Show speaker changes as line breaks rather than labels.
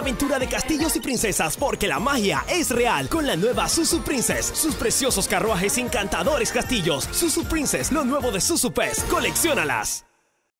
aventura de castillos y princesas, porque la magia es real con la nueva Zuzu Princess. Sus preciosos carruajes y encantadores castillos. Zuzu Princess, lo nuevo de Zuzu Pez. ¡Colecciónalas!